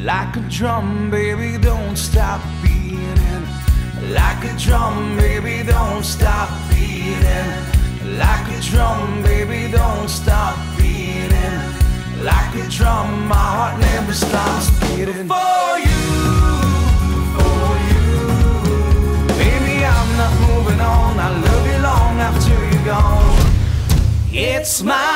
Like a drum, baby, don't stop beating. Like a drum, baby, don't stop beating. Like a drum, baby, don't stop beating. Like a drum, my heart never stops beating. For you, baby, I'm not moving on. I love you long after you're gone. It's my